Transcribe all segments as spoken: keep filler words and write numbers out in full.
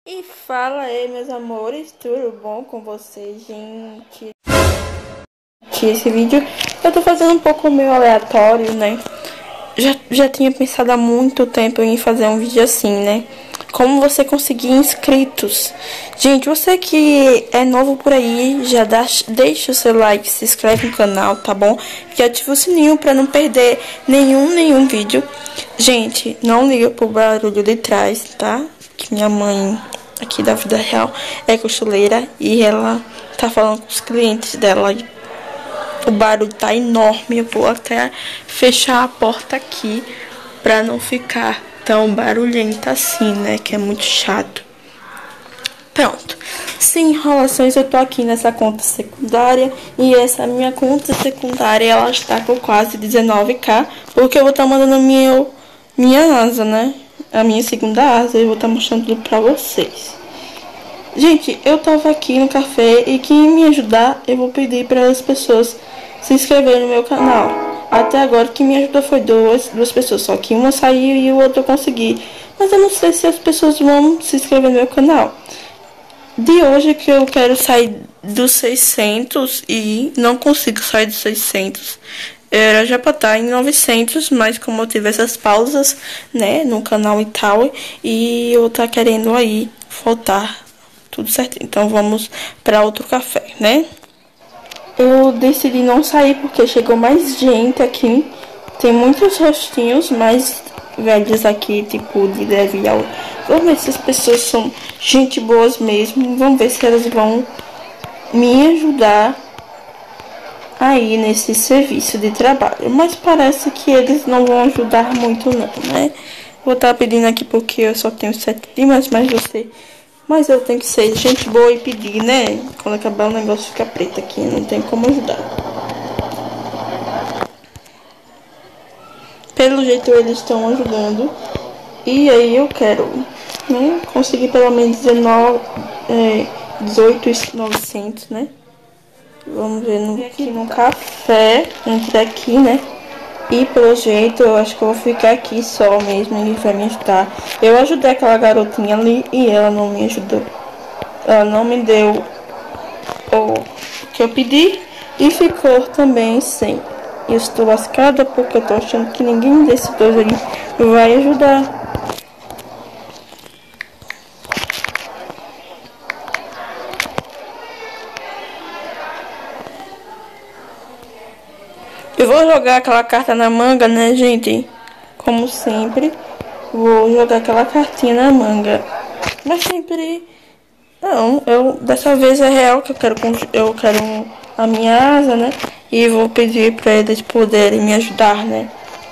E fala aí, meus amores, tudo bom com vocês, gente? Esse vídeo eu tô fazendo um pouco meio aleatório, né? Já, já tinha pensado há muito tempo em fazer um vídeo assim, né? Como você conseguir inscritos. Gente, você que é novo por aí, já dá, deixa o seu like, se inscreve no canal, tá bom? E ativa o sininho pra não perder nenhum, nenhum vídeo. Gente, não liga pro barulho de trás, tá? Que minha mãe, aqui da vida real, é costureira e ela tá falando com os clientes dela. O barulho tá enorme, eu vou até fechar a porta aqui pra não ficar tão barulhenta assim, né? Que é muito chato. Pronto. Sem enrolações, eu tô aqui nessa conta secundária. E essa minha conta secundária, ela está com quase dezenove k. Porque eu vou estar tá mandando minha, minha asa, né? A minha segunda asa. Eu vou estar tá mostrando tudo pra vocês. Gente, eu tava aqui no café e quem me ajudar, eu vou pedir para as pessoas se inscreverem no meu canal. Até agora, quem me ajudou foi duas, duas pessoas, só que uma saiu e o outro eu consegui. Mas eu não sei se as pessoas vão se inscrever no meu canal. De hoje que eu quero sair dos seiscentos e não consigo sair dos seiscentos. Era já pra estar em novecentos, mas como eu tive essas pausas, né, no canal e tal, e eu tá querendo aí voltar tudo certo. Então vamos para outro café, né? Eu decidi não sair porque chegou mais gente aqui. Tem muitos rostinhos mais velhos aqui, tipo de deve ao. Vamos ver se as pessoas são gente boas mesmo. Vamos ver se elas vão me ajudar aí nesse serviço de trabalho. Mas parece que eles não vão ajudar muito não, né? Vou estar pedindo aqui porque eu só tenho sete dias, mas você... Mas eu tenho que ser gente boa e pedir, né? Quando acabar o negócio fica preto aqui, não tem como ajudar. Pelo jeito eles estão ajudando. E aí eu quero, né, conseguir pelo menos dezenove, é, dezoito mil e novecentos, né? Vamos ver no, aqui no café, entre aqui, né? E pelo jeito eu acho que eu vou ficar aqui só mesmo, ele vai me ajudar. Eu ajudei aquela garotinha ali e ela não me ajudou. Ela não me deu o que eu pedi e ficou também sem. Eu estou lascada porque eu tô achando que ninguém desses dois ali vai ajudar. Eu vou jogar aquela carta na manga, né, gente? Como sempre, vou jogar aquela cartinha na manga. Mas sempre... Não, eu... Dessa vez é real que eu quero... Eu quero a minha asa, né? E vou pedir pra eles poderem me ajudar, né?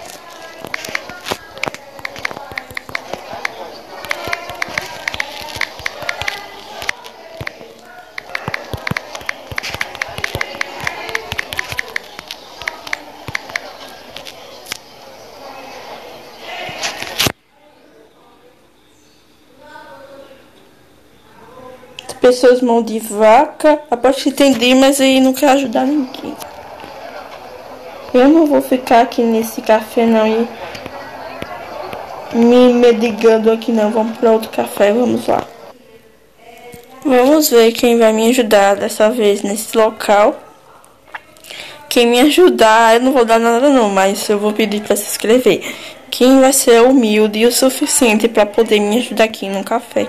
Pessoas mão de vaca, aposto que entendi, mas aí não quer ajudar ninguém. Eu não vou ficar aqui nesse café não e me medigando aqui não. Vamos para outro café, vamos lá. Vamos ver quem vai me ajudar dessa vez nesse local. Quem me ajudar, eu não vou dar nada não, mas eu vou pedir para se inscrever. Quem vai ser humilde o suficiente para poder me ajudar aqui no café.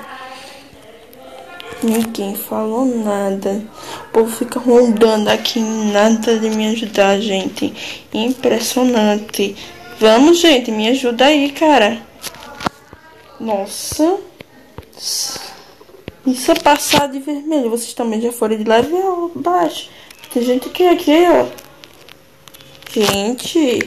Ninguém falou nada. O povo fica rondando aqui, nada de me ajudar, gente. Impressionante. Vamos, gente, me ajuda aí, cara. Nossa. Isso é passar de vermelho. Vocês também já foram de leve ou baixo? Tem gente que é aqui, ó. Gente.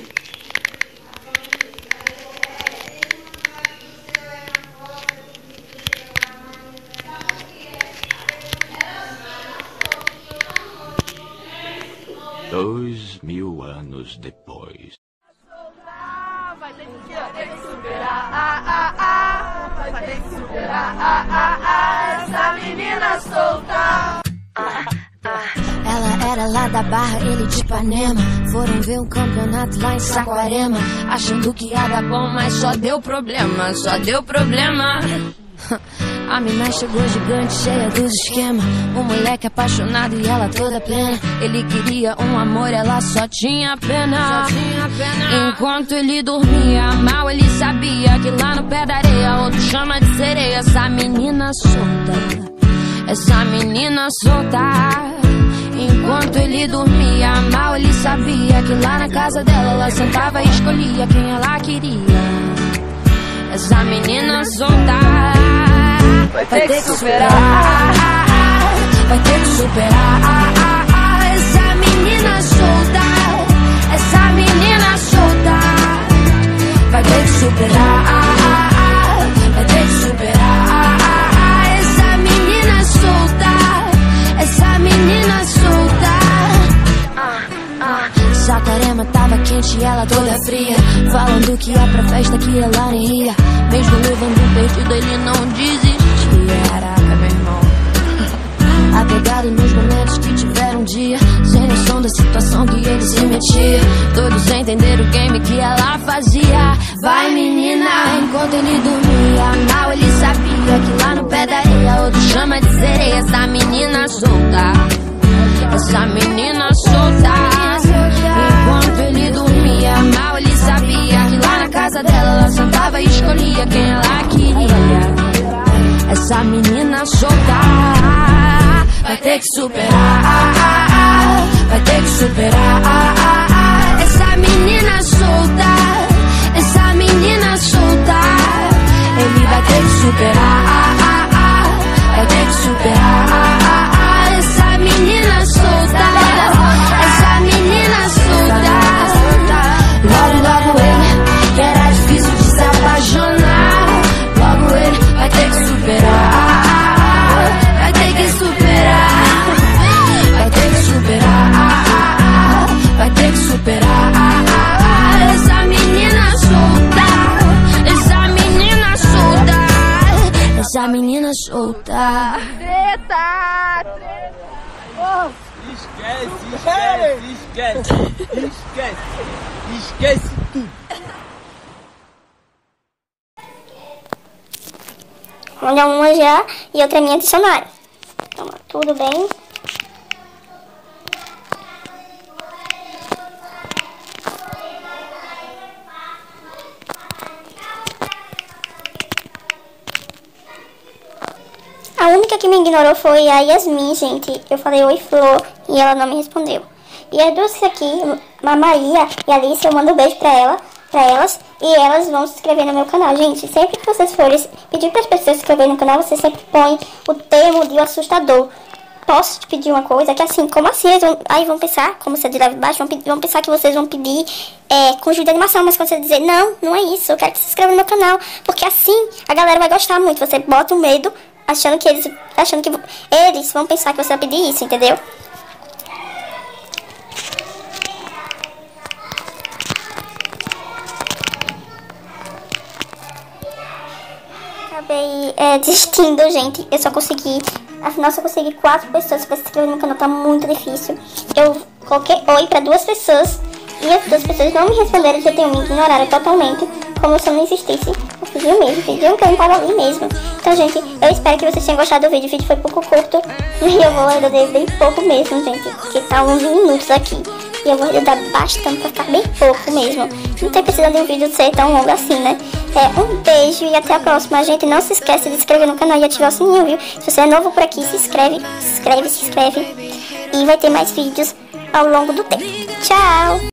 Dois mil anos depois. Vai ter que superar, ah, ah, ah. Vai ter que superar, ah, ah, ah. Essa menina solta. Ah, ah. Ela era lá da Barra, ele de Ipanema. Foram ver um campeonato lá em Saquarema, achando que ia dar bom, mas só deu problema, só deu problema. A mina chegou gigante, cheia dos esquemas. O moleque apaixonado e ela toda plena. Ele queria um amor, ela só tinha pena. Enquanto ele dormia mal, ele sabia que lá no pé da areia outro chama de sereia. Essa menina solta, essa menina solta. Enquanto ele dormia mal, ele sabia que lá na casa dela ela sentava e escolhia quem ela queria. Essa menina solta vai ter que superar, vai ter que superar. Essa menina solta, essa menina solta vai ter que superar, vai ter que superar. Essa menina solta, essa menina solta. Saquarema tava quente e ela toda fria, falando que ia pra festa que ela nem ia. Mesmo levando perdido ele não desistia. Caraca, meu irmão, apegado nos momentos que tiveram um dia, sem noção da situação que ele se metia. Todos entenderam o game que ela fazia. Vai menina, enquanto ele dormia mal, ele sabia que lá no pé da areia outro chama de sereia. Essa menina solta, essa menina solta. Enquanto ele dormia mal, ele sabia que lá na casa dela ela sentava e escolhia quem ela queria. Essa menina solta vai ter que superar, vai ter que superar. Essa menina solta, essa menina solta. Ele vai ter que superar, vai ter que superar. Essa menina solta, essa menina solta. Logo, logo ele, que era difícil de se apaixonar. Logo ele vai ter que superar, vai ter que superar, vai ter que superar, vai ter que superar. Essa menina solta, essa menina solta, essa menina solta. Treta, treta. Oh. Esquece, esquece, esquece, esquece, esquece tudo. Olha, uma já e outra é minha dicionário. Toma, tudo bem. A única que me ignorou foi a Yasmin, gente. Eu falei oi, Flor, e ela não me respondeu. E as duas aqui, a Maria e a Alice, eu mando um beijo pra ela, pra elas, e elas vão se inscrever no meu canal. Gente, sempre que vocês forem pedir para as pessoas se inscreverem no canal, vocês sempre põem o termo de assustador. Posso te pedir uma coisa? Que assim, como assim? Eles vão, aí vão pensar, como você diz lá embaixo, vão, vão pensar que vocês vão pedir é, conjunto de animação, mas quando você dizer, não, não é isso, eu quero que você se inscreva no meu canal, porque assim a galera vai gostar muito. Você bota o medo, achando que eles, achando que eles vão pensar que você vai pedir isso, entendeu? Acabei é, desistindo, gente. Eu só consegui, afinal só consegui quatro pessoas para se inscrever no canal, tá muito difícil. Eu coloquei oi para duas pessoas e as duas pessoas não me responderam, já tenho me ignoraram totalmente, como se eu não existisse. Eu fingi mesmo, fingiam que eu não tava ali mesmo. Então, gente, eu espero que vocês tenham gostado do vídeo. O vídeo foi pouco curto e eu vou ajudar bem pouco mesmo, gente, porque tá uns minutos aqui. E eu vou ajudar bastante pra ficar bem pouco mesmo. Não tem precisado de um vídeo ser tão longo assim, né? É, um beijo e até a próxima, gente. Não se esquece de se inscrever no canal e ativar o sininho, viu? Se você é novo por aqui, se inscreve, se inscreve, se inscreve. E vai ter mais vídeos ao longo do tempo. Tchau!